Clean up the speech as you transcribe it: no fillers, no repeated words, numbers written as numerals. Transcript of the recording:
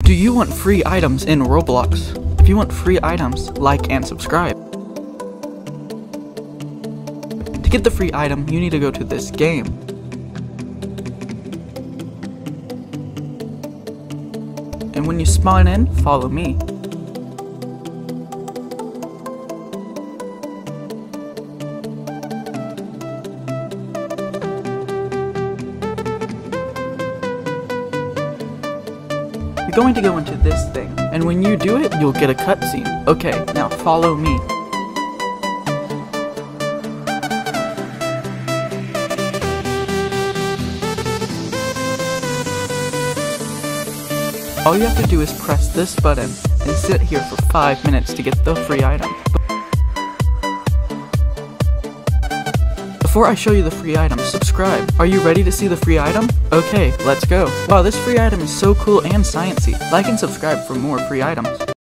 Do you want free items in Roblox? If you want free items, like and subscribe. To get the free item, you need to go to this game. And when you spawn in, follow me. You're going to go into this thing, and when you do it, you'll get a cutscene. Okay, now follow me. All you have to do is press this button and sit here for 5 minutes to get the free item. Before I show you the free item, subscribe. Are you ready to see the free item? Okay, let's go. Wow, this free item is so cool and sciencey. Like and subscribe for more free items.